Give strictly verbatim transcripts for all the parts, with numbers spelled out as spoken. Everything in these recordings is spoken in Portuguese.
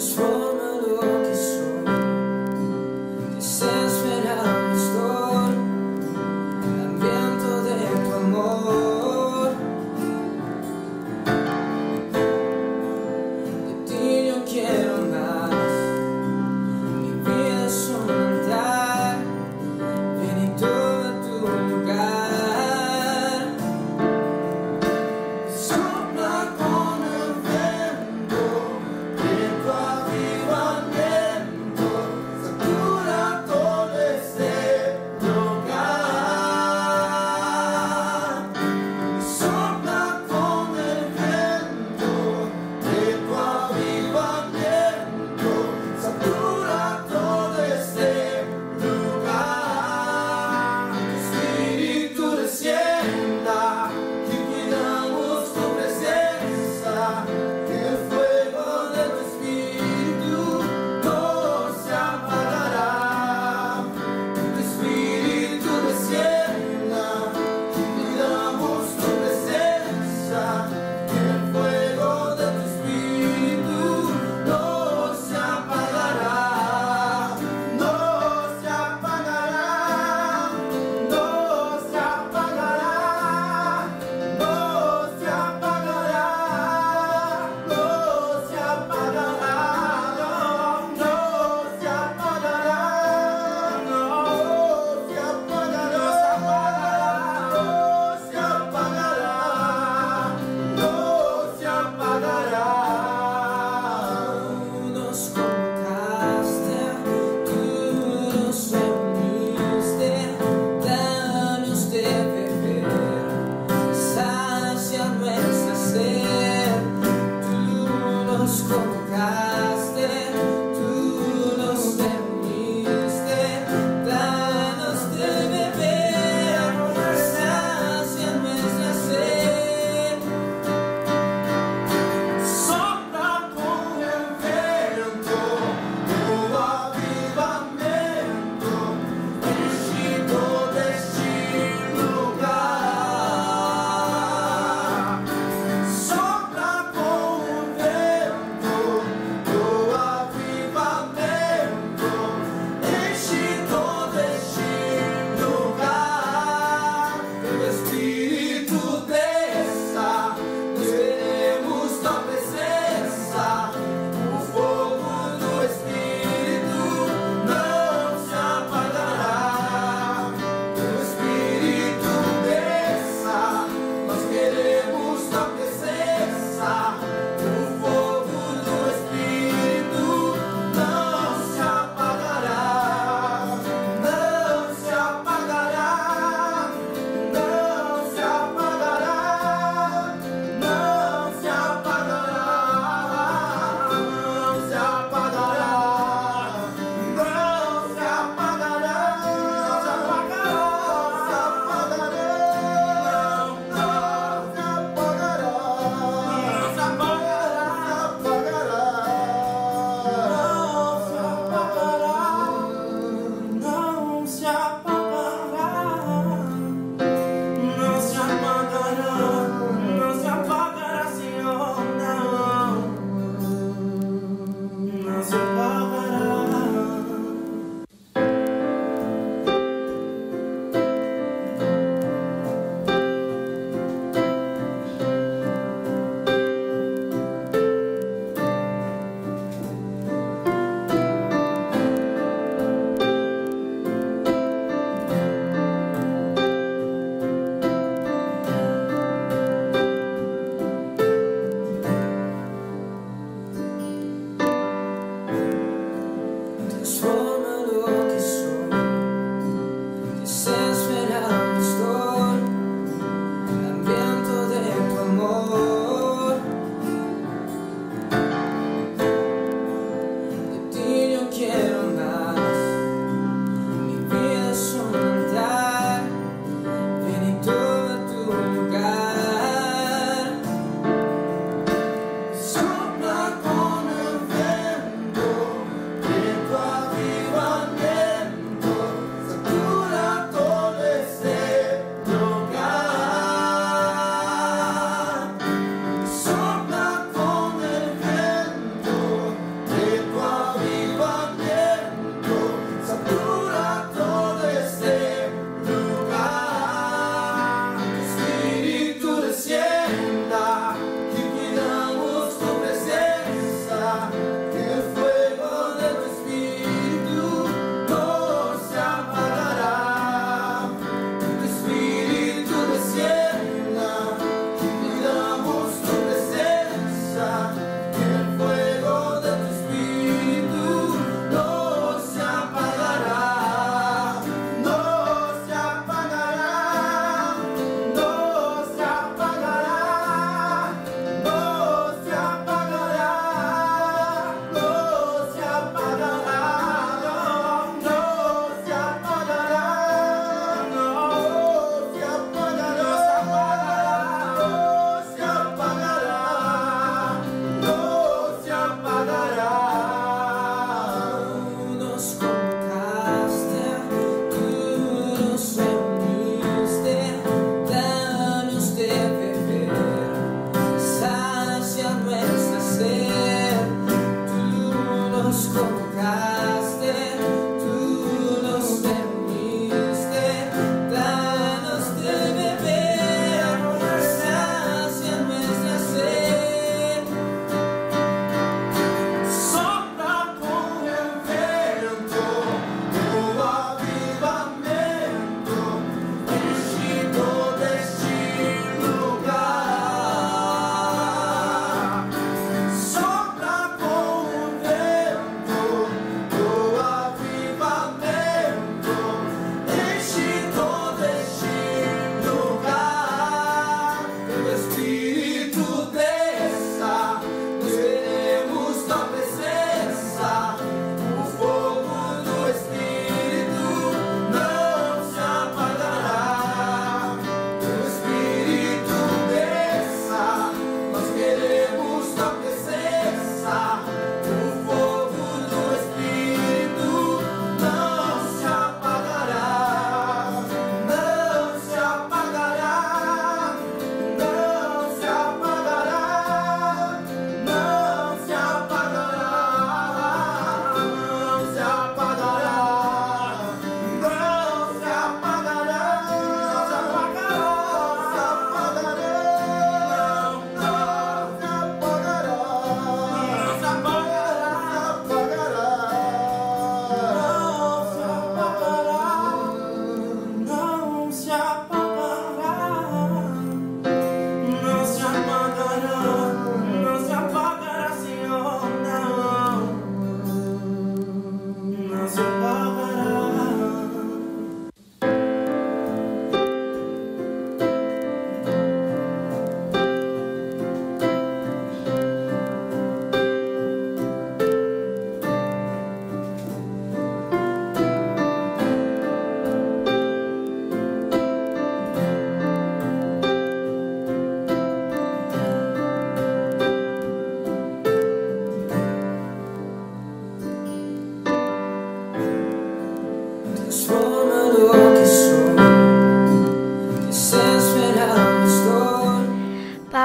transforma lo que soy, desesperado estoy, hambriento de tu amor. De ti yo quiero más, mi vida es un altar, ven y toma tu lugar. Sopla con el viento, que tu aviva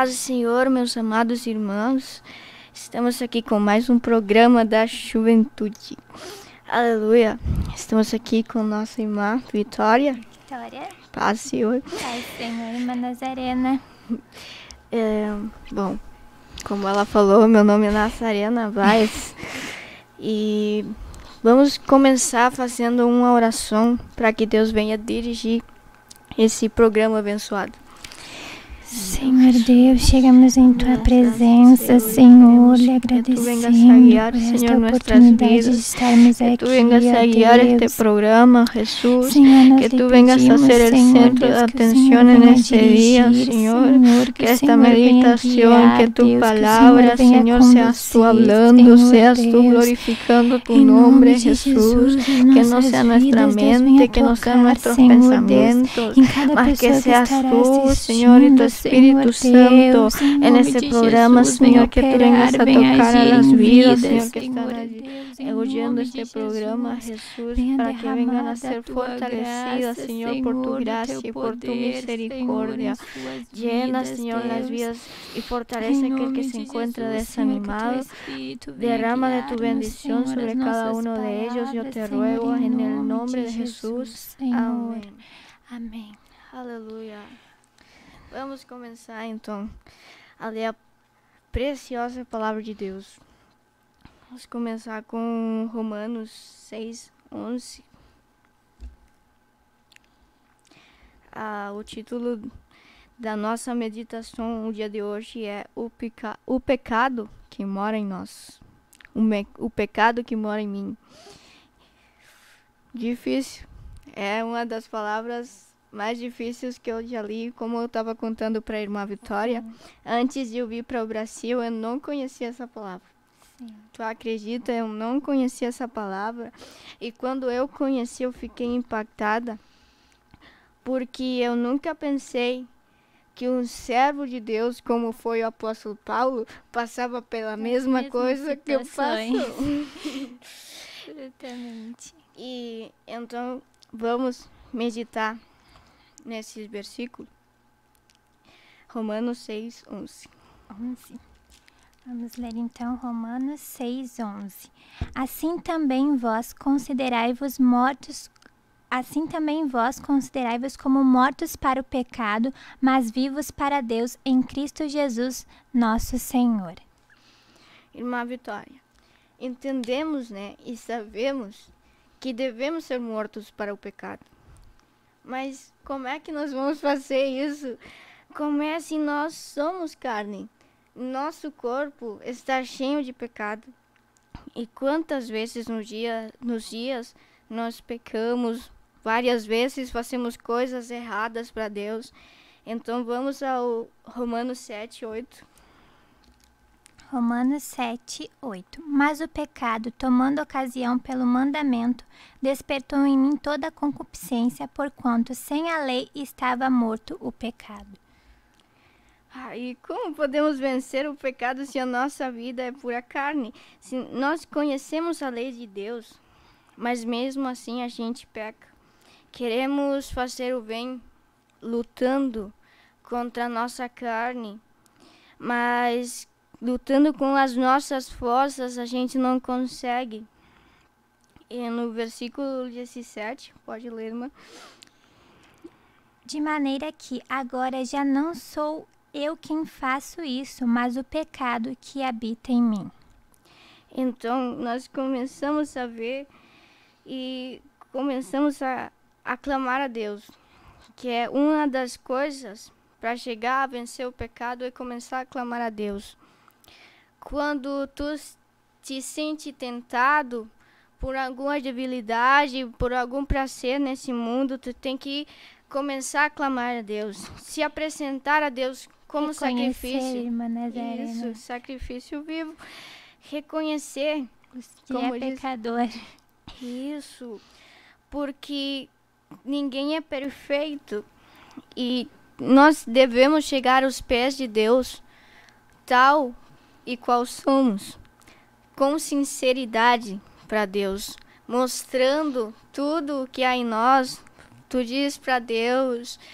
paz do Senhor, meus amados irmãos. Estamos aqui com mais um programa da juventude. Aleluia. Estamos aqui com nossa irmã Vitória. Vitória. Paz do Senhor. Paz do Senhor, irmã Nazarena. É, bom, como ela falou, meu nome é Nazarena Vaz. E vamos começar fazendo uma oração para que Deus venha dirigir esse programa abençoado. Senhor Deus, chegamos em Tua presença, Senhor, lhe agradecendo por esta oportunidade de estarmos aqui, que Tu vengas a guiar este programa, Jesus, Senhor, que Tu vengas a ser el centro de atención en este día, Señor, que esta meditación, que Tu palabra, Señor, seas Tú hablando, seas Tú glorificando Tu nombre, Jesús, que no sea nuestra mente, que no sean nuestros pensamientos, mas que seas Tú, Señor, y Tu Espíritu Santo en este programa, Señor, que Tú vengas a tocar a las vidas, Señor, que están allí oyendo este programa, Jesús, para que vengan a ser fortalecidas, Señor, por Tu gracia y por Tu misericordia. Llena, Señor, las vidas y fortalece a aquel que se encuentra desanimado. Derrama de Tu bendición sobre cada uno de ellos, yo te ruego en el nombre de Jesús. Amén. Amém. Aleluia. Vamos começar então a ler a preciosa palavra de Deus. Vamos começar com Romanos seis, onze. Ah, o título da nossa meditação no dia de hoje é O, peca o pecado que mora em nós. O, o pecado que mora em mim. Difícil. É uma das palavras mais difíceis que eu já li, como eu estava contando para a irmã Vitória. Sim. Antes de eu vir para o Brasil, eu não conhecia essa palavra. Sim. Tu acredita? Eu não conhecia essa palavra. E quando eu conheci, eu fiquei impactada, porque eu nunca pensei que um servo de Deus, como foi o apóstolo Paulo, passava pela é mesma coisa que eu passo. Exatamente. E então, vamos meditar nesse versículo, Romanos seis, onze. onze. Vamos ler então Romanos seis, onze. Assim também vós considerai-vos mortos, assim também vós considerai-vos como mortos para o pecado, mas vivos para Deus em Cristo Jesus, nosso Senhor. Irmã Vitória, entendemos, né, e sabemos que devemos ser mortos para o pecado. Mas como é que nós vamos fazer isso? Como é se nós somos carne? Nosso corpo está cheio de pecado. E quantas vezes no dia, nos dias nós pecamos, várias vezes fazemos coisas erradas para Deus. Então vamos ao Romanos sete, oito. Romanos sete, oito. Mas o pecado, tomando ocasião pelo mandamento, despertou em mim toda a concupiscência, porquanto sem a lei estava morto o pecado. Ah, e como podemos vencer o pecado se a nossa vida é pura carne? Se nós conhecemos a lei de Deus, mas mesmo assim a gente peca. Queremos fazer o bem lutando contra a nossa carne, mas lutando com as nossas forças, a gente não consegue. E no versículo dezessete, pode ler, irmã. De maneira que agora já não sou eu quem faço isso, mas o pecado que habita em mim. Então, nós começamos a ver e começamos a aclamar a Deus, que é uma das coisas para chegar a vencer o pecado, é começar a clamar a Deus. Quando tu te sente tentado por alguma debilidade, por algum prazer nesse mundo, tu tem que começar a clamar a Deus, se apresentar a Deus como sacrifício. Irmã Nazarena. Isso, sacrifício vivo. Reconhecer que como é pecador. Diz, isso, porque ninguém é perfeito e nós devemos chegar aos pés de Deus tal e qual somos, com sinceridade para Deus, mostrando tudo o que há em nós. Tu diz para Deus,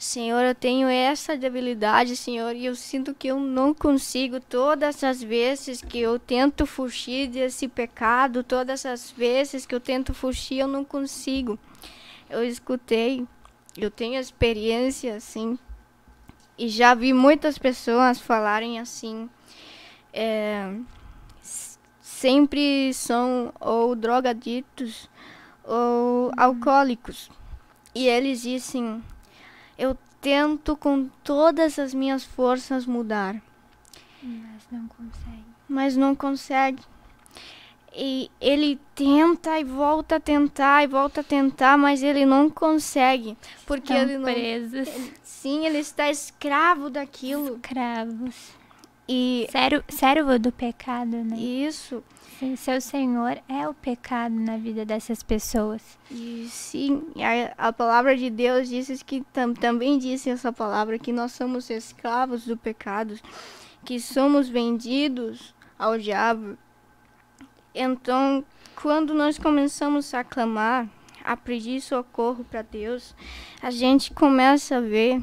Senhor, eu tenho essa debilidade, Senhor, e eu sinto que eu não consigo. Todas as vezes que eu tento fugir desse pecado, todas as vezes que eu tento fugir, eu não consigo. Eu escutei, eu tenho experiência, assim, e já vi muitas pessoas falarem assim, é, sempre são ou drogaditos ou alcoólicos. E eles dizem, eu tento com todas as minhas forças mudar. Mas não consegue. Mas não consegue. E ele tenta e volta a tentar e volta a tentar, mas ele não consegue. Porque Estão ele não... presos. Sim, ele está escravo daquilo. Escravos. E Servo, servo do pecado, né? isso. Sim, seu Senhor é o pecado na vida dessas pessoas. E sim, a, a palavra de Deus diz que tam, também disse essa palavra, que nós somos escravos do pecado, que somos vendidos ao diabo. Então, quando nós começamos a clamar, a pedir socorro para Deus, a gente começa a ver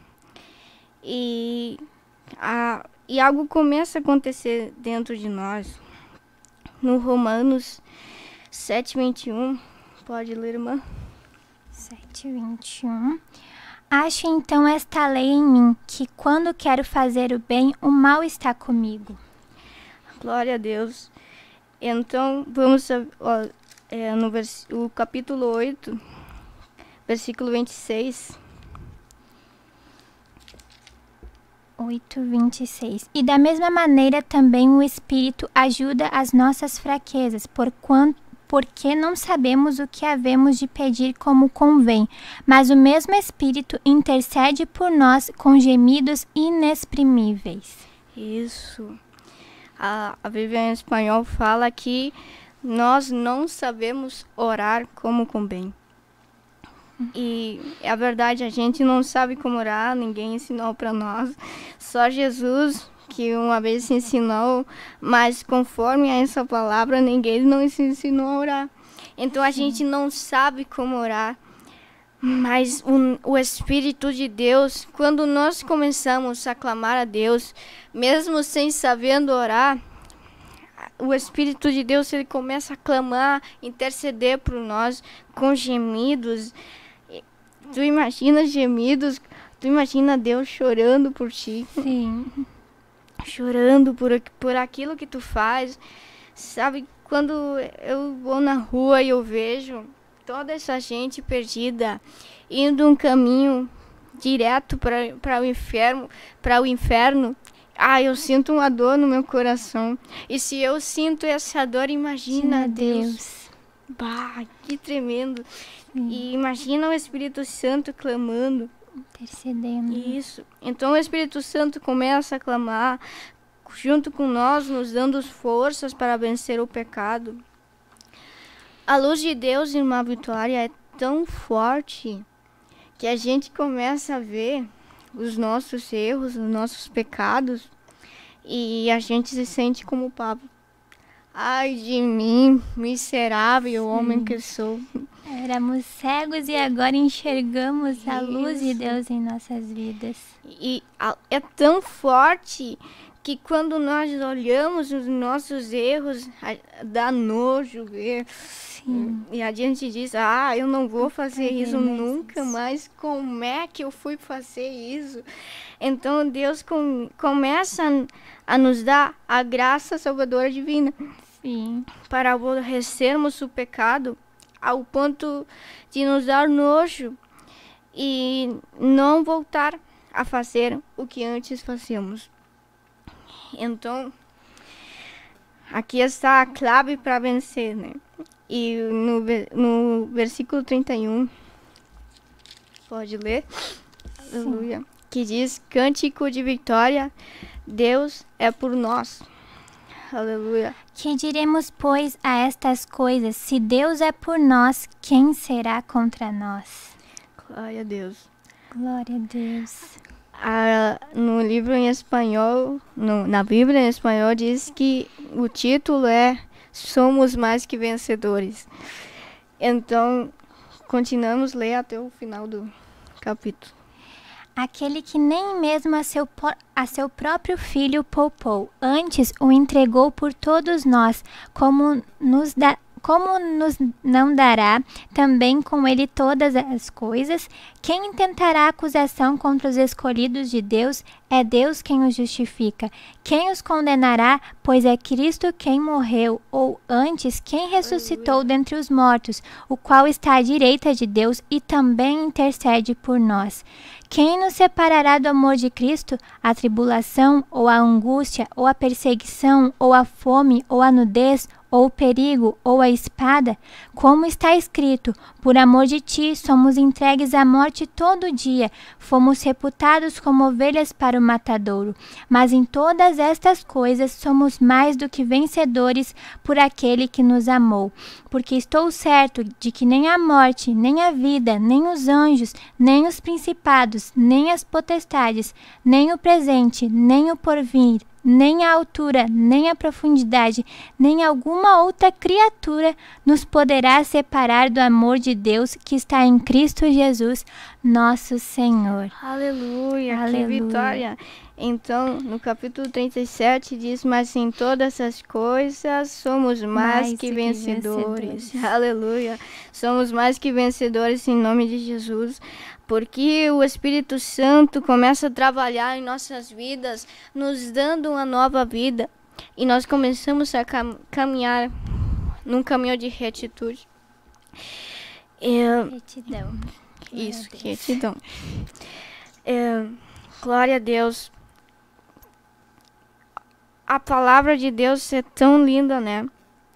e, a, e algo começa a acontecer dentro de nós. No Romanos sete, vinte e um, pode ler, irmã? sete, vinte e um. Acho então esta lei em mim, que quando quero fazer o bem, o mal está comigo. Glória a Deus. Então, vamos ó, é, no vers, o capítulo oito, versículo vinte e seis. oito, vinte e seis. E da mesma maneira também o Espírito ajuda as nossas fraquezas, porquanto, porque não sabemos o que havemos de pedir como convém, mas o mesmo Espírito intercede por nós com gemidos inexprimíveis. Isso. A, a Bíblia em espanhol fala que nós não sabemos orar como convém. E é verdade, a gente não sabe como orar, ninguém ensinou para nós, só Jesus que uma vez ensinou, mas conforme a essa palavra ninguém não ensinou a orar. Então a Sim. gente não sabe como orar, mas o, o Espírito de Deus, quando nós começamos a clamar a Deus, mesmo sem sabendo orar, o Espírito de Deus ele começa a clamar, interceder por nós com gemidos. Tu imagina gemidos, tu imagina Deus chorando por ti. Sim. Chorando por, por aquilo que tu faz. Sabe, quando eu vou na rua e eu vejo toda essa gente perdida, indo um caminho direto para o inferno, para o inferno, ah, eu sinto uma dor no meu coração. E se eu sinto essa dor, imagina Deus. Deus. Bah, que tremendo. Sim. E imagina o Espírito Santo clamando. Intercedendo. Isso. Então o Espírito Santo começa a clamar junto com nós, nos dando forças para vencer o pecado. A luz de Deus, irmã Vitória, é tão forte que a gente começa a ver os nossos erros, os nossos pecados, e a gente se sente como Pablo. Ai de mim, miserável homem que sou. Éramos cegos e agora enxergamos Isso. a luz de Deus em nossas vidas. E a, é tão forte que quando nós olhamos os nossos erros, a, dá nojo ver. Sim. E a gente diz, ah, eu não vou fazer Ai, isso mas nunca isso. mais. Como é que eu fui fazer isso? Então Deus com, começa a, a nos dar a graça salvadora divina. Sim. Para aborrecermos o pecado ao ponto de nos dar nojo e não voltar a fazer o que antes fazíamos. Então, aqui está a clave para vencer, né? E no, no versículo trinta e um, pode ler? Sim. Aleluia. Que diz, cântico de vitória, Deus é por nós. Aleluia. Que diremos, pois, a estas coisas? Se Deus é por nós, quem será contra nós? Glória a Deus. Glória a Deus. Ah, no livro em espanhol, no, na Bíblia em espanhol, diz que o título é Somos Mais Que Vencedores. Então, continuamos a ler até o final do capítulo. aquele que nem mesmo a seu, a seu próprio Filho poupou, antes o entregou por todos nós, como nos dá. Como nos não dará também com ele todas as coisas? Quem intentará acusação contra os escolhidos de Deus? É Deus quem os justifica. Quem os condenará? Pois é Cristo quem morreu, ou antes, quem ressuscitou dentre os mortos, o qual está à direita de Deus e também intercede por nós. Quem nos separará do amor de Cristo? A tribulação, ou a angústia, ou a perseguição, ou a fome, ou a nudez, ou o perigo, ou a espada? Como está escrito, por amor de ti somos entregues à morte todo dia, fomos reputados como ovelhas para o matadouro. Mas em todas estas coisas somos mais do que vencedores por aquele que nos amou. Porque estou certo de que nem a morte, nem a vida, nem os anjos, nem os principados, nem as potestades, nem o presente, nem o porvir, nem a altura, nem a profundidade, nem alguma outra criatura nos poderá separar do amor de Deus que está em Cristo Jesus, nosso Senhor. Aleluia, Aleluia. Que vitória! Então, no capítulo trinta e sete diz, mas em todas essas coisas somos mais, Mais que, que vencedores. vencedores. Aleluia! Somos mais que vencedores em nome de Jesus. Porque o Espírito Santo começa a trabalhar em nossas vidas, nos dando uma nova vida. E nós começamos a cam- caminhar num caminho de retitude. É, Retidão. isso, Deus. retidão. É, glória a Deus. A palavra de Deus é tão linda, né?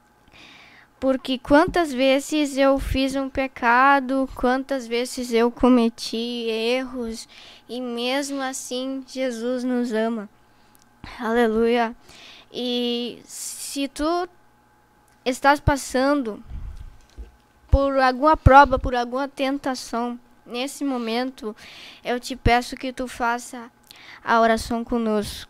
Porque quantas vezes eu fiz um pecado, quantas vezes eu cometi erros, e mesmo assim Jesus nos ama. Aleluia. E se tu estás passando por alguma prova, por alguma tentação, nesse momento eu te peço que tu faça a oração conosco.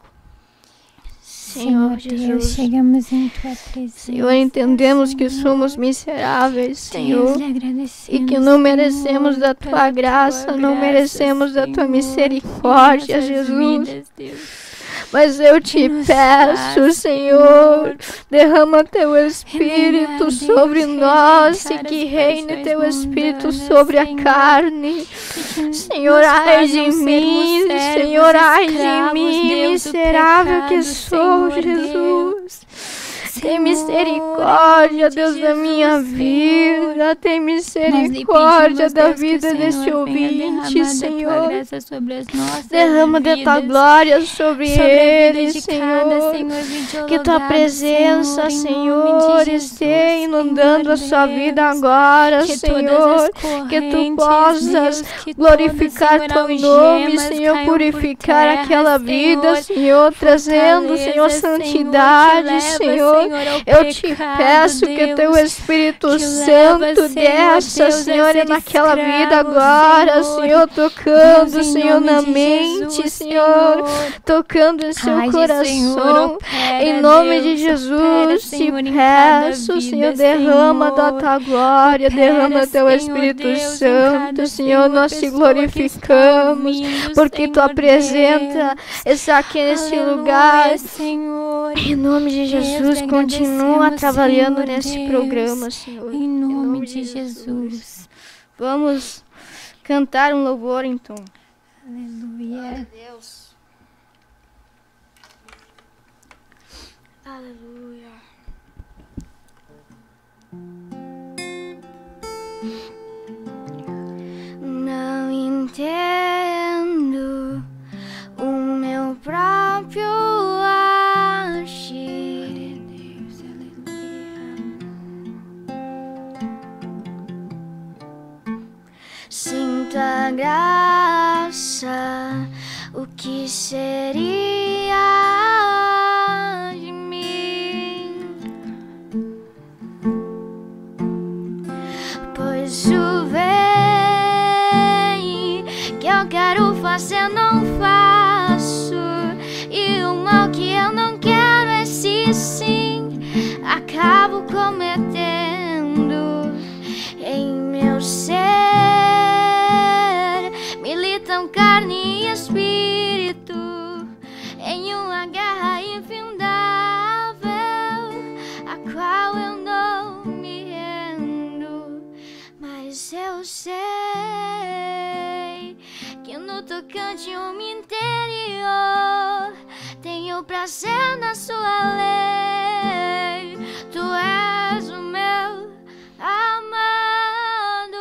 Senhor Deus, chegamos em tua presença. Senhor, entendemos que Senhor. somos miseráveis, Senhor, Deus, lhe agradecemos, e que não merecemos Senhor, da pela tua graça, não graça, merecemos da tua Senhor, misericórdia, em nossas Jesus. vidas, Deus. Mas eu te nos peço, faz, Senhor, derrama teu Espírito Deus, sobre nós e rejeitar que as reine paixões teu Espírito mundanas, sobre a Senhor. carne. Que Senhor, nos ai faz de não sermos mim, servos, Senhor, ai de escravos, mim, Deus, do miserável que pecado, sou, Senhor Jesus. Tem Senhor, misericórdia, em nome de Deus, da Jesus, minha Senhor. vida. Tem Nós lhe misericórdia pedimos, da Deus, que vida o Senhor deste venha ouvinte, derramar da tua Senhor. graça sobre as nossas Derrama de tua vidas, glória sobre, sobre a vida ele, de Senhor. cada Senhor vídeo Que tua logado, presença, Senhor, em Senhor, nome de esteja Jesus, inundando Senhor a sua Deus. vida agora, Que Senhor. todas as Que tu correntes, possas Deus, que glorificar todas, teu Senhor, nome, algemas Senhor, caiam por purificar terra, aquela vida, Senhor. Senhor, trazendo, Fortaleza, Senhor, santidade, Senhor, que leva, Senhor. Senhor, ao Eu te pecado, peço que Deus, teu Espírito que Santo leva, Senhor, desça, Deus, a Senhor, ser naquela vida escravo, agora, Senhor. Senhor, tocando, Deus, em Senhor, nome na de mente, Jesus, Senhor, Senhor. tocando em seu Age, coração. Senhor, opera, Em nome Deus, de Jesus, opera, te Senhor, em cada peço, vida, Senhor, derrama da Senhor. tua glória, Opera, derrama teu Senhor Espírito Deus, em Santo, cada, Senhor, nós te pessoa que está glorificamos, ouvindo, porque tua Senhor presença Deus. está aqui neste Aleluia, lugar. Senhor. Em nome de Deus, Jesus, lhe continua agradecemos, trabalhando Senhor nesse Deus. programa, Senhor. Em nome de Jesus. Vamos cantar um louvor, então. Aleluia. Deus. Aleluia. Não entendo o meu próprio agir. Deus, aleluia. Sinto a graça, o que seria de mim? Pois o bem que eu quero fazer não faço, e o mal que eu não quero, esse sim acabo cometendo. Em meu ser militam carne e tocante o meu interior. Tenho prazer na sua lei. Tu és o meu amado.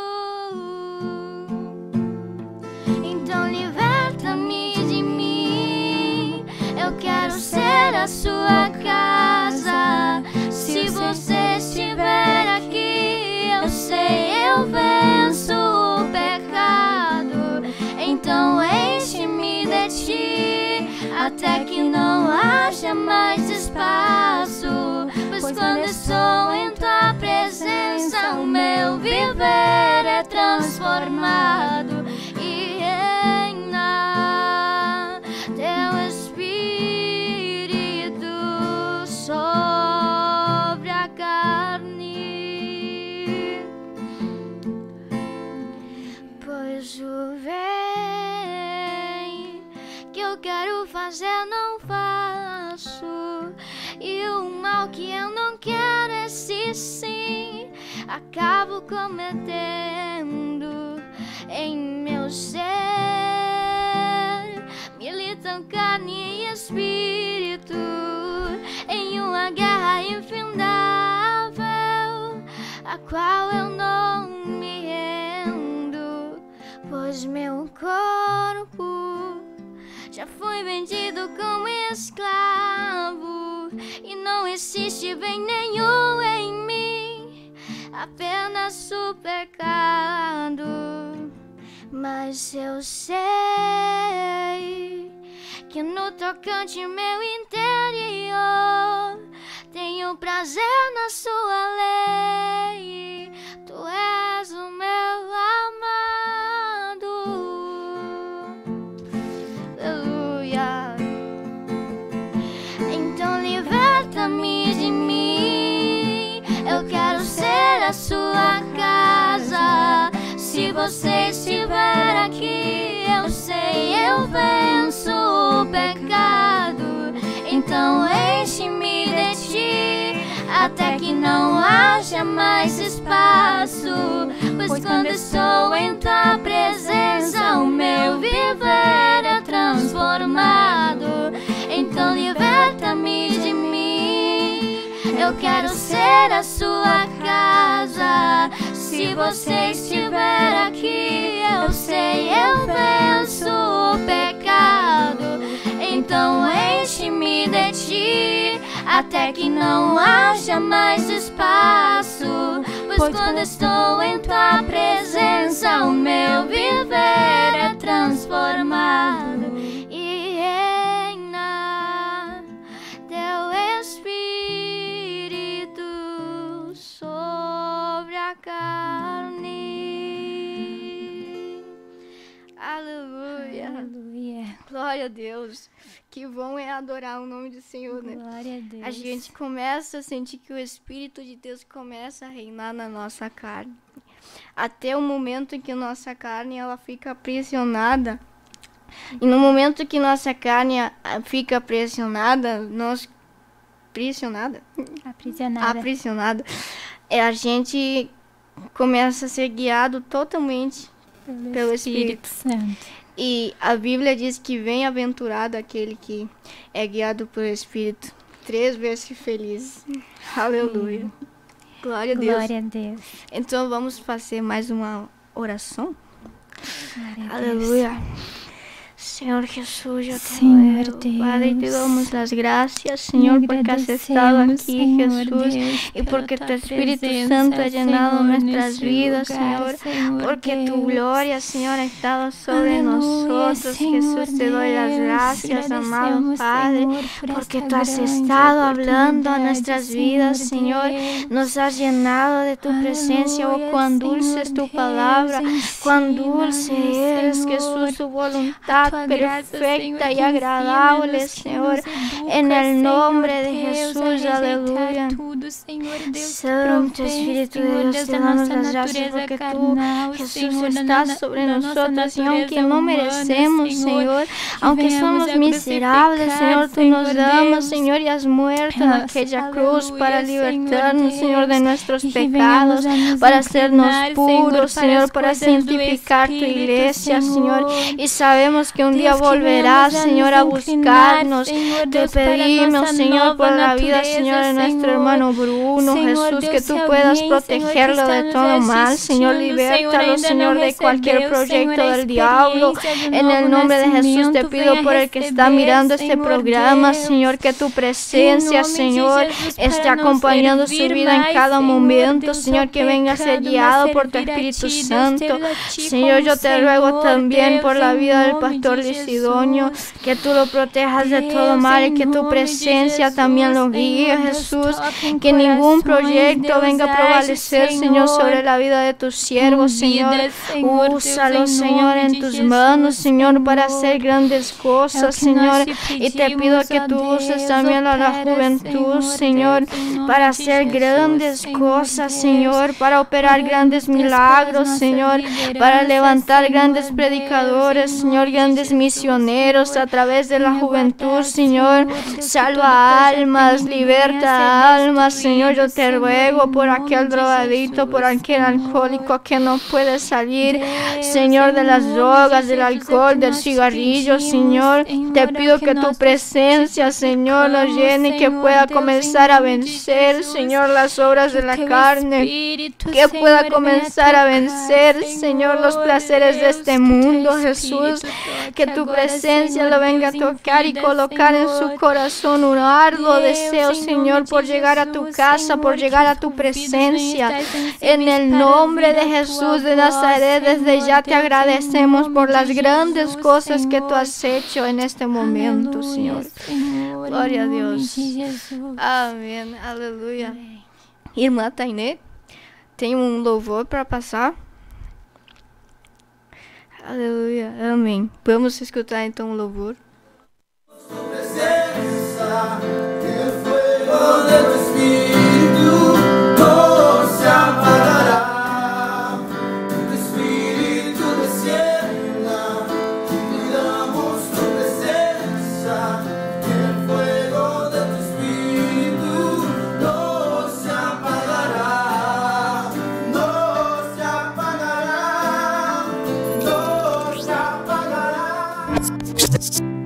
Então liberta-me de mim. Eu quero ser a sua casa. Se você estiver aqui, eu sei, eu venço o pecado. Então enche-me de ti, até que não haja mais espaço. Pois quando estou em tua presença, o meu viver é transformado. E reina teu Espírito sobre a carne. Pois o bem que eu quero fazer não faço, e o mal que eu não quero, esse sim acabo cometendo. Em meu ser militam carne e espírito, em uma guerra infindável, a qual eu não me rendo. Pois meu corpo já foi vendido como escravo, e não existe bem nenhum em mim, apenas o pecado. Mas eu sei que no tocante meu interior, tenho prazer na sua lei. Tu és o meu amado. Aleluia. Então liberta-me de mim. Eu quero ser a sua casa. Se você estiver aqui, eu sei, eu venço o pecado. Então enche-me de ti, até que não haja mais espaço. Pois quando estou em tua presença, o meu viver é transformado. Então liberta-me de mim. Eu quero ser a sua casa. Se você estiver aqui, eu sei, eu venço o pecado. Então enche-me de ti, até que não haja mais espaço. Pois quando estou em tua presença, o meu viver é transformado. E reina teu Espírito sobre a carne. Aleluia. Aleluia. Glória a Deus. Que bom é adorar o nome do Senhor, né? Glória a Deus. A gente começa a sentir que o Espírito de Deus começa a reinar na nossa carne. Até o momento em que nossa carne ela fica aprisionada. E no momento que nossa carne fica aprisionada, nós... Aprisionada? Aprisionada. Aprisionada. É, a gente começa a ser guiado totalmente pelo, pelo Espírito, Espírito. Santo. E a Bíblia diz que bem-aventurado aquele que é guiado pelo Espírito. Três vezes feliz. Aleluia. Sim. Glória a Deus. Glória a Deus. Então vamos fazer mais uma oração? Glória a Aleluia. Deus. Senhor Jesus, eu te Senhor adoro. Deus. Padre, te damos as gracias, Senhor, porque has estado aqui, Senhor Jesus, Deus, y porque tu Espíritu presencia, Santo ha llenado Señor, nuestras vidas, lugar, Señor, Señor porque Deus. tu gloria, Señor, ha estado sobre Aleluya, nosotros. Señor Jesús, te doy las Deus, gracias, amado agradecemos, Padre, Señor, por porque esta tú has grande estado hablando a oportunidade, nuestras vidas, Señor, Deus. nos has llenado de tu presencia. Oh, Aleluya, cuán dulce Señor es tu Deus, palabra, cuán dulce ensina-nos, eres, Señor, Jesús, tu voluntad, perfecta y agradable, Señor, en el nombre de Jesús, aleluya. Santo Espíritu de Dios, te damos las gracias porque tú, Jesús, estás sobre nosotros y aunque no merecemos, Señor, aunque somos miserables, Señor, tú nos amas, Señor, y has muerto en aquella cruz para libertarnos, Señor, de nuestros pecados, para hacernos puros, Señor, para santificar tu iglesia, Señor, y sabemos que un día volverás, Señor, a buscarnos. Te pedimos, Señor, por la vida, Señor, de nuestro hermano Bruno, Jesús, que tú puedas protegerlo de todo mal, Señor, libértalo, Señor, de cualquier proyecto del diablo. En el nombre de Jesús te pido por el que está mirando este programa, Señor, que tu presencia, Señor, esté acompañando su vida en cada momento, Señor, que venga a ser guiado por tu Espíritu Santo. Señor, yo te ruego también por la vida del pastor Lisidonio, que tú lo protejas de todo mal y que tu presencia también lo guíe, Jesús, que ningún proyecto venga a prevalecer, Señor, sobre la vida de tus siervos, Señor. Úsalo, Señor, en tus manos, Señor, para hacer grandes cosas, Señor, y te pido que tú uses también a la juventud, Señor, para hacer grandes cosas, Señor, para operar grandes milagros, Señor, para levantar grandes predicadores, Señor, grandes misioneros a través de la juventud, Señor. Salva almas, liberta almas, Señor. Yo te ruego por aquel drogadito, por aquel alcohólico que no puede salir, Señor, de las drogas, del alcohol, del cigarrillo, Señor. Te pido que tu presencia, Señor, lo llene y que pueda comenzar a vencer, Señor, las obras de la carne, que pueda comenzar a vencer, Señor, los placeres de este mundo, Jesús, que tu presencia lo venga a tocar y colocar en su corazón un arduo deseo, Señor, por llegar a tu casa, por llegar a tu presencia. En el nombre de Jesús de Nazaret, desde ya te agradecemos por las grandes cosas que tú has hecho en este momento, Señor. Gloria a Dios. Amém. Aleluia. Irmã Tainê, tem um louvor para passar? Aleluia. Amém. Vamos escutar então o louvor. Yes.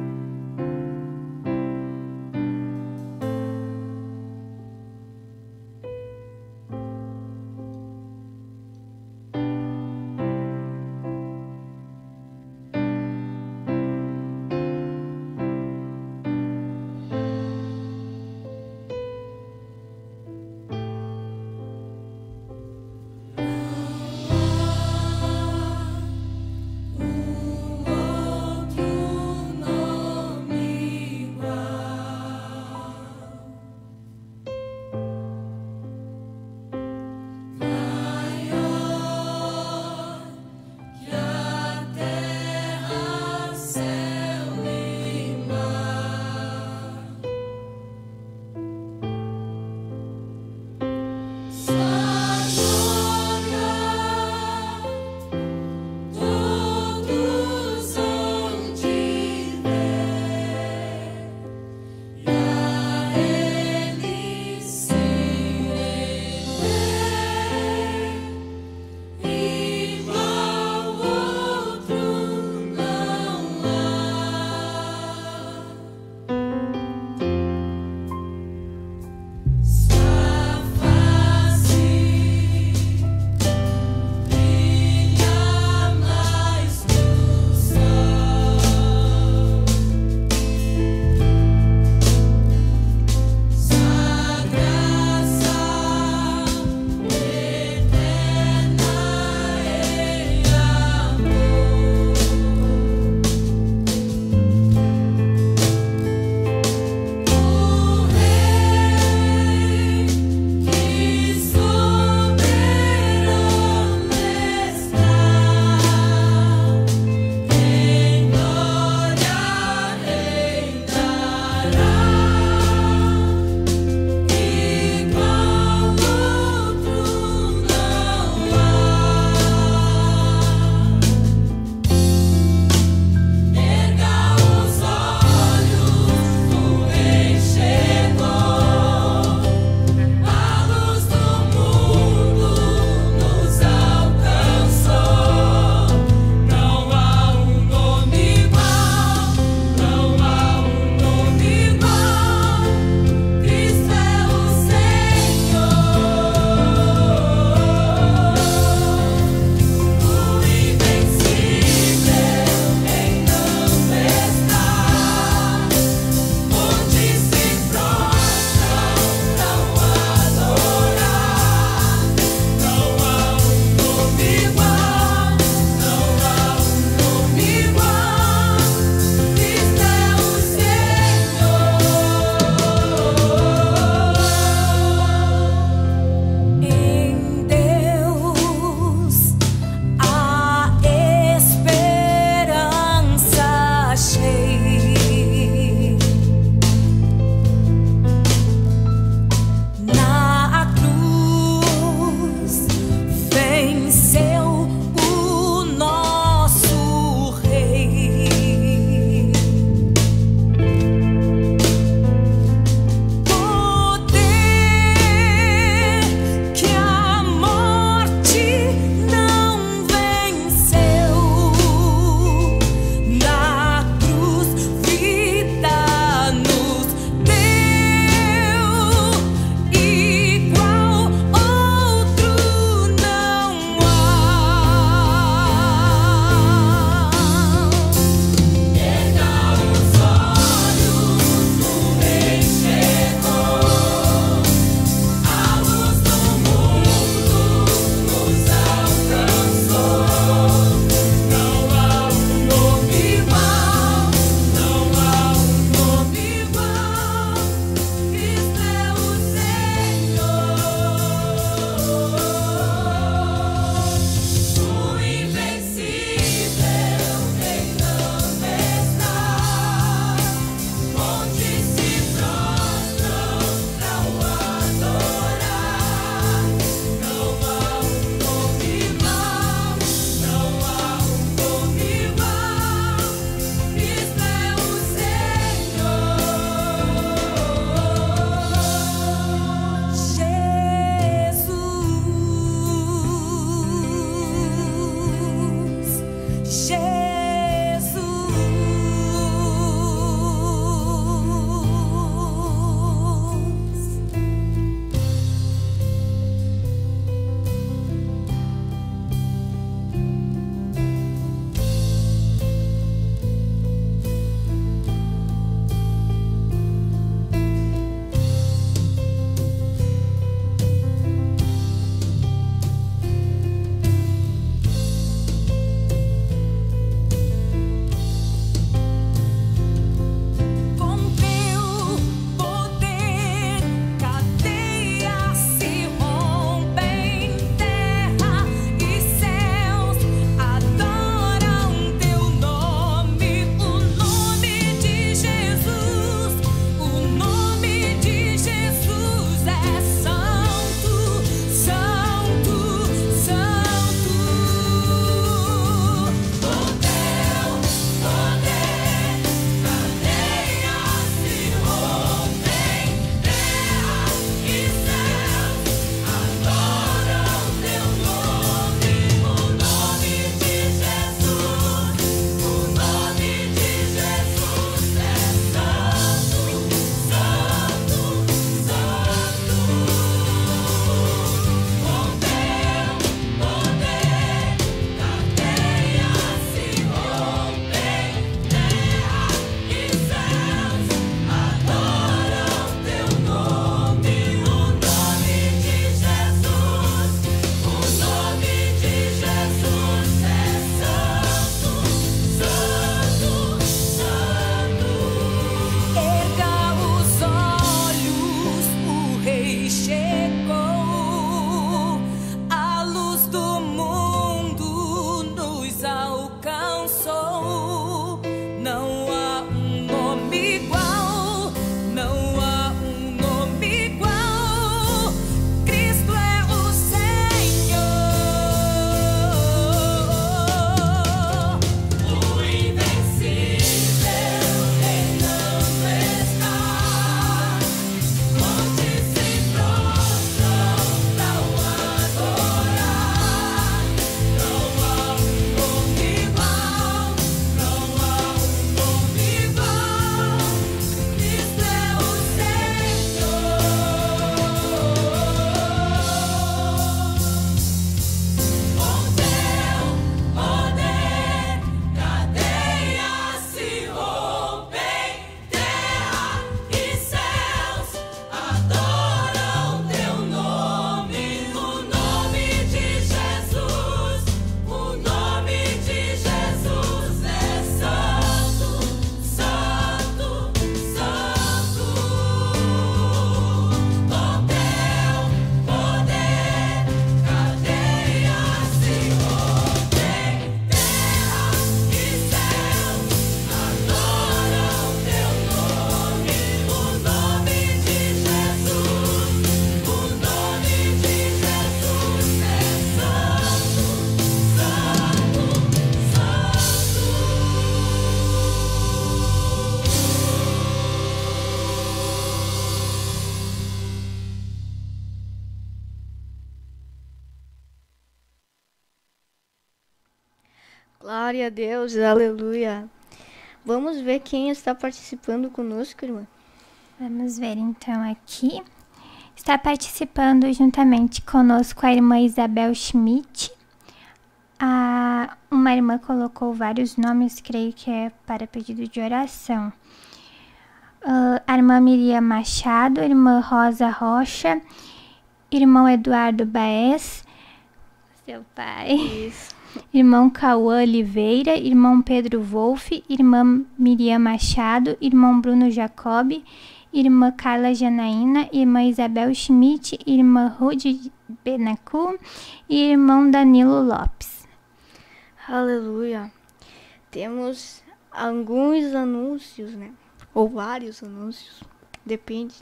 Glória a Deus, aleluia. Vamos ver quem está participando conosco, irmã. Vamos ver então aqui. Está participando juntamente conosco a irmã Isabel Schmidt. A, uma irmã colocou vários nomes, creio que é para pedido de oração. Uh, a irmã Miriam Machado, irmã Rosa Rocha, irmão Eduardo Baez, seu pai, Isso. irmão Cauã Oliveira, irmão Pedro Wolff, irmã Miriam Machado, irmão Bruno Jacob, irmã Carla Janaína, irmã Isabel Schmidt, irmã Rude Benacu e irmão Danilo Lopes. Aleluia. Temos alguns anúncios, né? Ou vários anúncios. Depende.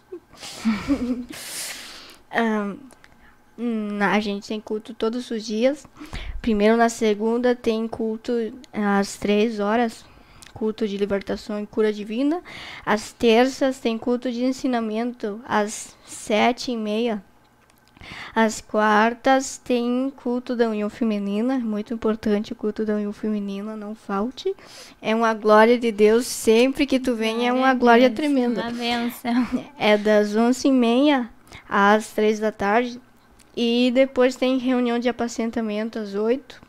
um, a gente tem culto todos os dias. Primeiro, na segunda, tem culto às três horas. Culto de libertação e cura divina. Às terças, tem culto de ensinamento às sete e meia. Às quartas tem culto da união feminina, muito importante o culto da união feminina, não falte. É uma glória de Deus, sempre que tu vem é uma glória tremenda. Uma bênção. É das onze e meia às três da tarde. E depois tem reunião de apacentamento às oito.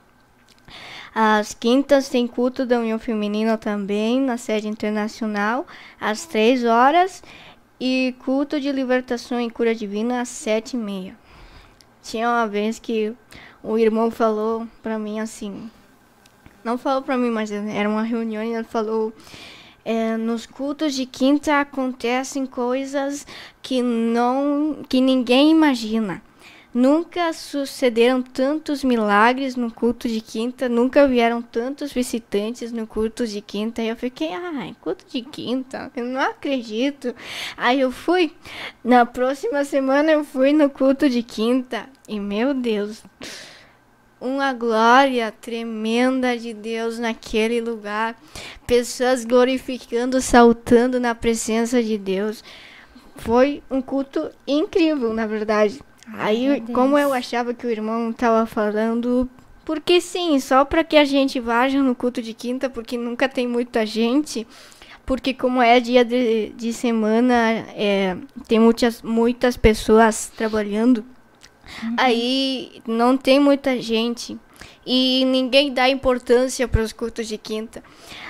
Às quintas tem culto da união feminina também, na sede internacional, às três horas. E culto de libertação e cura divina às sete e meia. Tinha uma vez que o irmão falou pra mim assim, não falou pra mim, mas era uma reunião e ele falou, é, nos cultos de quinta acontecem coisas que, não, que ninguém imagina. Nunca sucederam tantos milagres no culto de quinta, nunca vieram tantos visitantes no culto de quinta. E eu fiquei, ah, culto de quinta, eu não acredito. Aí eu fui, na próxima semana eu fui no culto de quinta e, meu Deus, uma glória tremenda de Deus naquele lugar. Pessoas glorificando, saltando na presença de Deus. Foi um culto incrível, na verdade. Aí, como eu achava que o irmão estava falando, porque sim, só para que a gente vá no culto de quinta, porque nunca tem muita gente, porque como é dia de, de semana, é, tem muitas, muitas pessoas trabalhando, uhum. Aí não tem muita gente e ninguém dá importância para os cultos de quinta.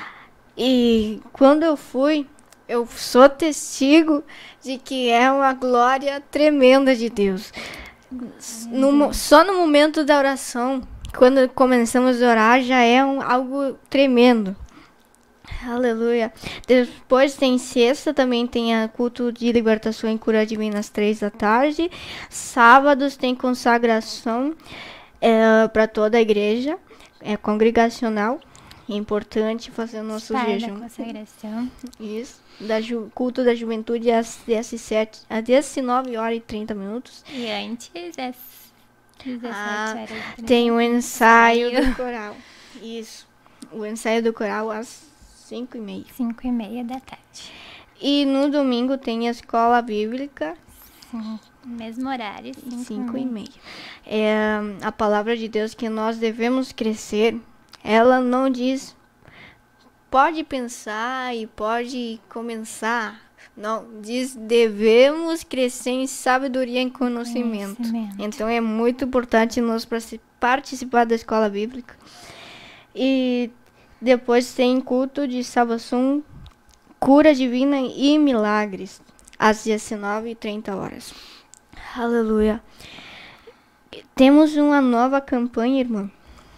E quando eu fui, eu sou testigo de que é uma glória tremenda de Deus. No, só no momento da oração, quando começamos a orar, já é um, algo tremendo. Aleluia. Depois tem sexta, também tem a culto de libertação e cura divina às três da tarde. Sábados tem consagração é, para toda a igreja, é congregacional. É importante fazer o nosso Para jejum. Da consagração. Isso. Da ju, culto da juventude às dezessete, às dezenove horas e trinta minutos. E antes, às dezessete ah, horas e trinta. Tem o ensaio do coral. Isso. O ensaio do coral às cinco e meia. cinco e meia da tarde. E no domingo tem a escola bíblica. Sim, mesmo horário. cinco e meia. É a palavra de Deus que nós devemos crescer. Ela não diz, pode pensar e pode começar. Não, diz, devemos crescer em sabedoria e em conhecimento. conhecimento. Então é muito importante nós participar da escola bíblica. E depois tem culto de salvação, cura divina e milagres, às dezenove e trinta horas. Aleluia. Temos uma nova campanha, irmã.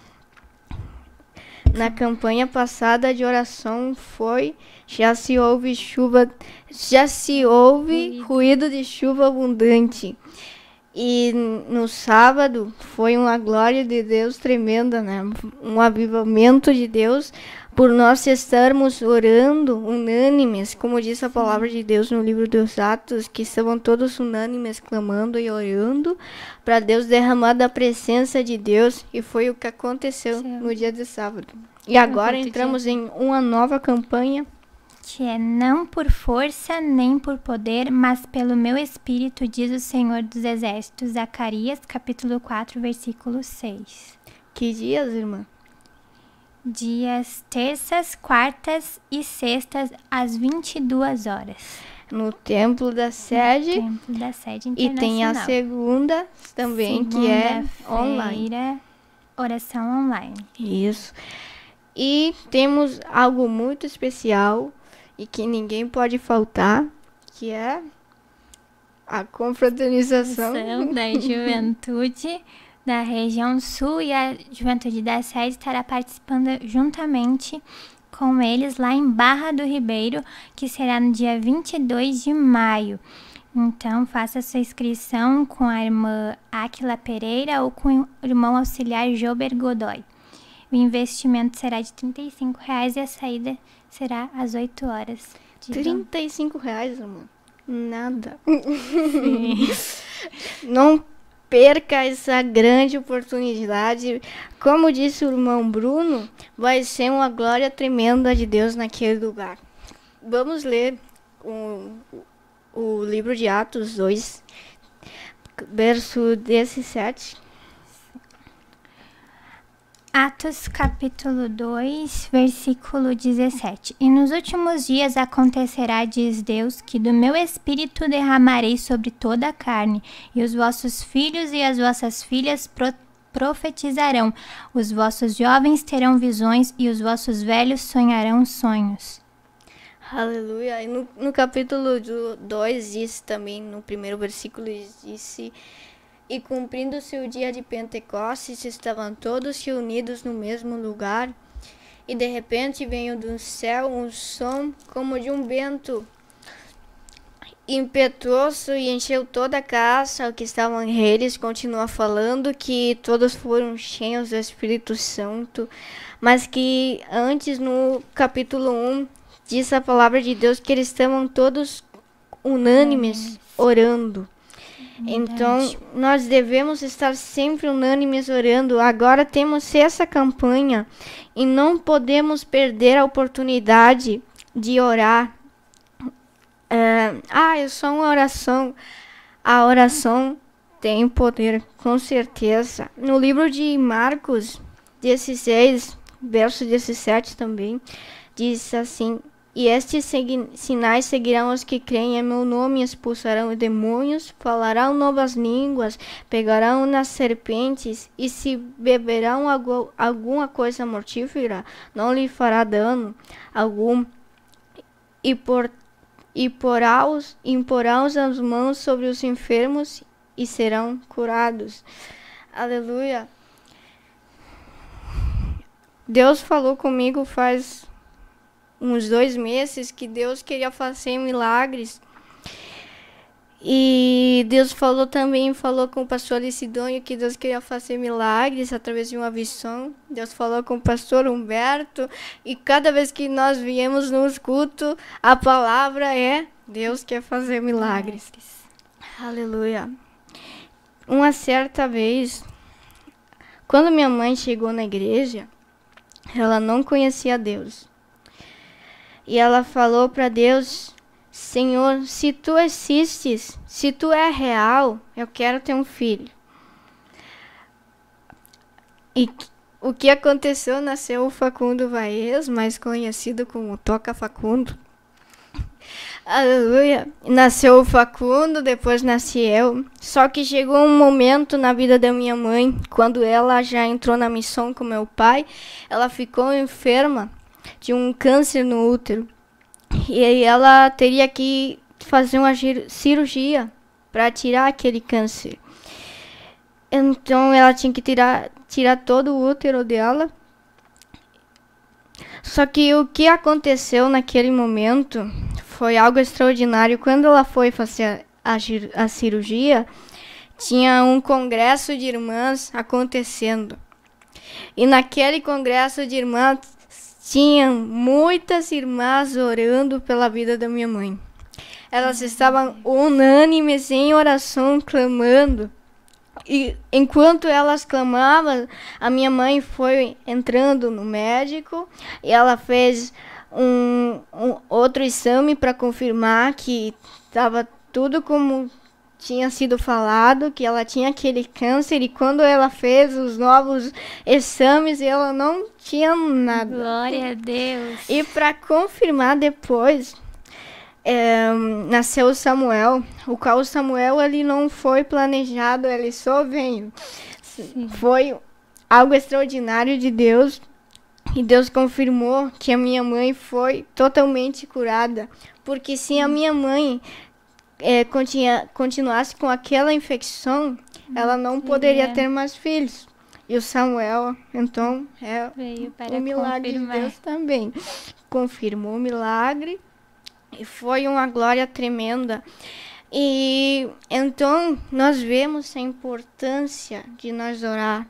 Na campanha passada de oração foi, já se ouve chuva, já se ouve ruído, ruído de chuva abundante. E no sábado foi uma glória de Deus tremenda, né? Um avivamento de Deus por nós estarmos orando unânimes, como diz a palavra de Deus no livro dos Atos, que estavam todos unânimes clamando e orando para Deus derramar da presença de Deus, e foi o que aconteceu Sim. no dia de sábado. E agora entramos em uma nova campanha, que é não por força nem por poder, mas pelo meu espírito, diz o Senhor dos Exércitos. Zacarias capítulo quatro, versículo seis. Que dias, irmã? dias terças, quartas e sextas, às vinte e duas horas. No Templo da Sede. No Templo da Sede E Internacional. tem a segunda também, que é online. Oração online. Isso. E temos algo muito especial e que ninguém pode faltar, que é a confraternização da juventude da região sul, e a juventude da sede estará participando juntamente com eles lá em Barra do Ribeiro, que será no dia vinte e dois de maio. Então, faça sua inscrição com a irmã Áquila Pereira ou com o irmão auxiliar Jober Godoy. O investimento será de trinta e cinco reais e a saída será às oito horas. trinta e cinco reais, irmão. Nada. Sim. Não perca essa grande oportunidade. Como disse o irmão Bruno, vai ser uma glória tremenda de Deus naquele lugar. Vamos ler o, o livro de Atos dois, verso dezessete. Atos capítulo dois, versículo dezessete. E nos últimos dias acontecerá, diz Deus, que do meu espírito derramarei sobre toda a carne, e os vossos filhos e as vossas filhas pro- profetizarão, os vossos jovens terão visões e os vossos velhos sonharão sonhos. Aleluia. E no, no capítulo dois diz também, no primeiro versículo, disse... E cumprindo-se o dia de Pentecostes, estavam todos reunidos no mesmo lugar, e de repente veio do céu um som como de um vento impetuoso e encheu toda a casa. Que estavam eles, continua falando que todos foram cheios do Espírito Santo, mas que antes, no capítulo um, diz a palavra de Deus que eles estavam todos unânimes orando. Então, nós devemos estar sempre unânimes orando. Agora temos essa campanha e não podemos perder a oportunidade de orar. É, ah, é só uma oração. A oração tem poder, com certeza. No livro de Marcos dezesseis, verso dezessete também, diz assim... E estes segui- sinais seguirão os que creem em meu nome, expulsarão demônios, falarão novas línguas, pegarão nas serpentes, e se beberão algo, alguma coisa mortífera, não lhe fará dano algum, e, por, e porão, imporão as mãos sobre os enfermos e serão curados. Aleluia. Deus falou comigo faz... uns dois meses que Deus queria fazer milagres. E Deus falou também, falou com o pastor Isidônio que Deus queria fazer milagres através de uma visão. Deus falou com o pastor Humberto. E cada vez que nós viemos nos cultos, a palavra é: Deus quer fazer milagres. Aleluia. Uma certa vez, quando minha mãe chegou na igreja, ela não conhecia Deus. E ela falou para Deus: Senhor, se tu existes, se tu é real, eu quero ter um filho. E o que aconteceu? Nasceu o Facundo Vaez, mais conhecido como Toca Facundo. Aleluia. Nasceu o Facundo, depois nasci eu. Só que chegou um momento na vida da minha mãe, quando ela já entrou na missão com meu pai, ela ficou enferma de um câncer no útero. E aí ela teria que fazer uma cirurgia para tirar aquele câncer. Então ela tinha que tirar, tirar todo o útero dela. Só que o que aconteceu naquele momento foi algo extraordinário. Quando ela foi fazer a, a cirurgia, tinha um congresso de irmãs acontecendo. E naquele congresso de irmãs, tinham muitas irmãs orando pela vida da minha mãe. Elas estavam unânimes em oração, clamando. E enquanto elas clamavam, a minha mãe foi entrando no médico e ela fez um, um outro exame para confirmar que estava tudo como tinha sido falado que ela tinha aquele câncer, e quando ela fez os novos exames, ela não tinha nada. Glória a Deus. E para confirmar depois, é, nasceu o Samuel, o qual o Samuel ele não foi planejado, ele só veio. Sim. Foi algo extraordinário de Deus, e Deus confirmou que a minha mãe foi totalmente curada, porque se a minha mãe é, continua, continuasse com aquela infecção, ela não Sim, poderia é. ter mais filhos. E o Samuel, então, é um milagre confirmar. de Deus também. Confirmou o milagre e foi uma glória tremenda. E então nós vemos a importância de nós orar.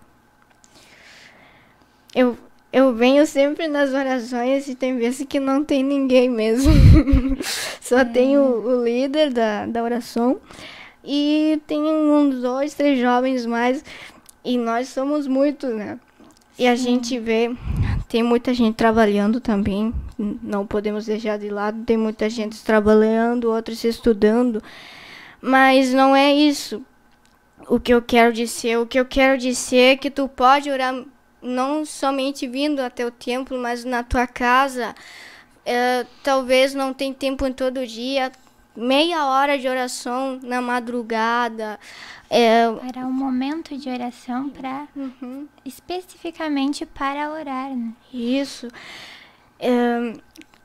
Eu, eu venho sempre nas orações e tem vezes que não tem ninguém mesmo. Só é. tem o, o líder da, da oração e tem uns dois, três jovens mais. E nós somos muitos, né? E a Sim. gente vê, tem muita gente trabalhando também, não podemos deixar de lado, tem muita gente trabalhando, outros estudando, mas não é isso o que eu quero dizer. O que eu quero dizer é que tu pode orar não somente vindo até o templo, mas na tua casa. É, talvez não tenha tempo em todo dia, meia hora de oração na madrugada. É, para um momento de oração para uhum. especificamente para orar, né? Isso. É,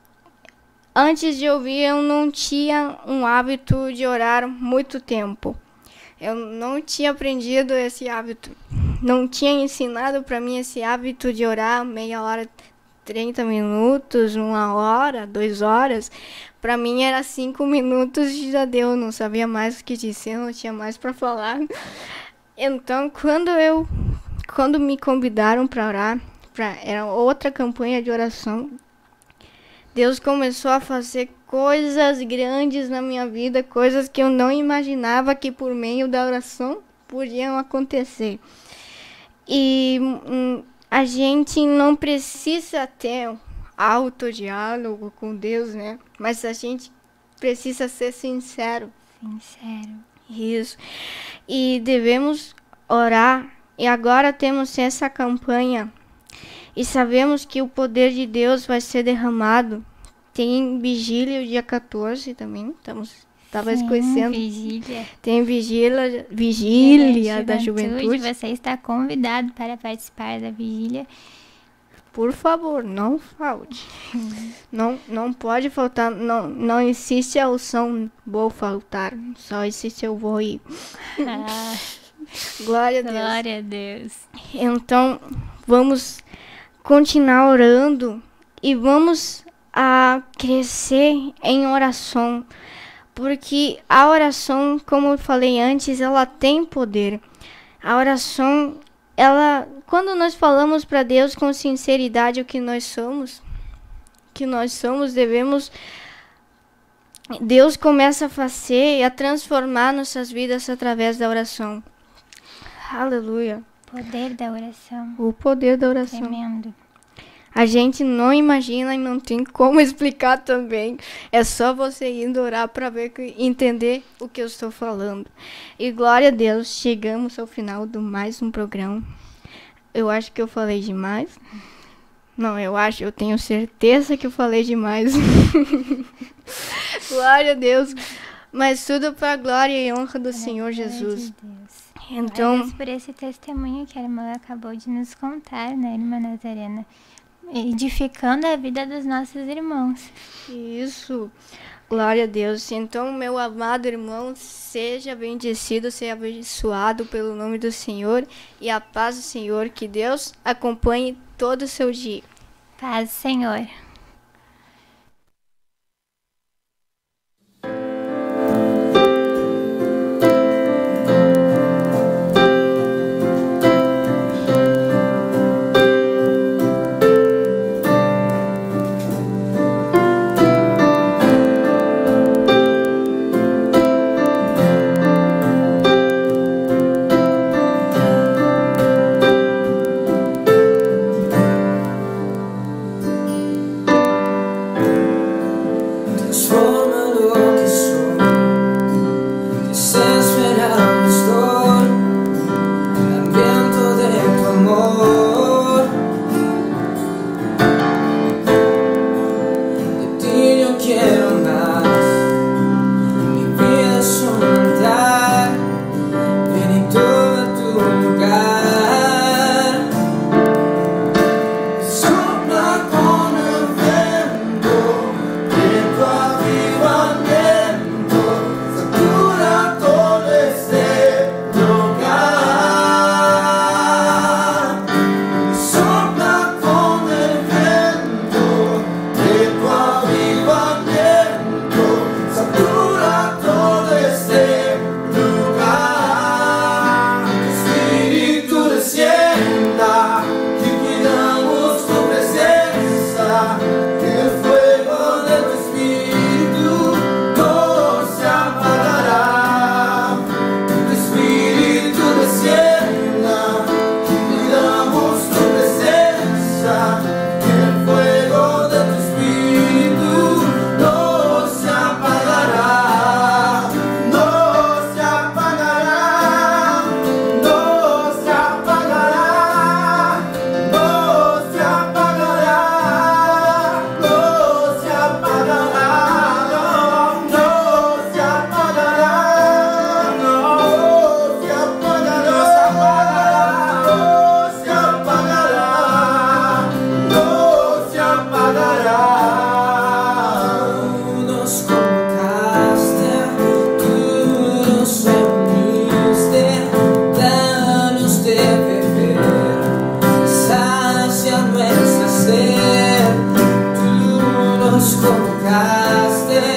antes de ouvir, eu não tinha um hábito de orar muito tempo. Eu não tinha aprendido esse hábito. Não tinha ensinado para mim esse hábito de orar meia hora, trinta minutos, uma hora, duas horas. Para mim era cinco minutos e já deu, não sabia mais o que dizer, não tinha mais para falar. Então, quando eu, quando me convidaram para orar, pra, era outra campanha de oração, Deus começou a fazer coisas grandes na minha vida, coisas que eu não imaginava que por meio da oração podiam acontecer. E hum, a gente não precisa ter autodiálogo com Deus, né? Mas a gente precisa ser sincero. Sincero. Isso. E devemos orar. E agora temos essa campanha. E sabemos que o poder de Deus vai ser derramado. Tem vigília o dia quatorze também. Estamos Estava esquecendo. Vigília. Tem vigília, vigília da juventude. juventude. Você está convidado para participar da vigília. Por favor, não falte. Não, não pode faltar. Não, não existe a opção vou faltar. Só existe eu vou ir. Ah, Glória a Deus. Glória a Deus. Então, vamos continuar orando e vamos a crescer em oração. Porque a oração, como eu falei antes, ela tem poder. A oração, ela, quando nós falamos para Deus com sinceridade o que nós somos, que nós somos, devemos, Deus começa a fazer e a transformar nossas vidas através da oração. Aleluia. O poder da oração. O poder da oração. Tremendo. A gente não imagina e não tem como explicar também. É só você indo orar para ver, entender o que eu estou falando. E glória a Deus, chegamos ao final de mais um programa. Eu acho que eu falei demais. Não, eu acho, eu tenho certeza que eu falei demais. Glória a Deus. Mas tudo para a glória e honra do Senhor Jesus. Então, glórias por esse testemunho que a irmã acabou de nos contar, né, irmã Nazarena? Edificando a vida dos nossos irmãos. Isso, glória a Deus. Então, meu amado irmão, seja bendecido, seja abençoado pelo nome do Senhor e a paz do Senhor, que Deus acompanhe todo o seu dia. Paz, Senhor. nos colocaste